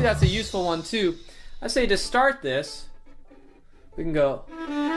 actually that's a useful one too. I say to start this, we can go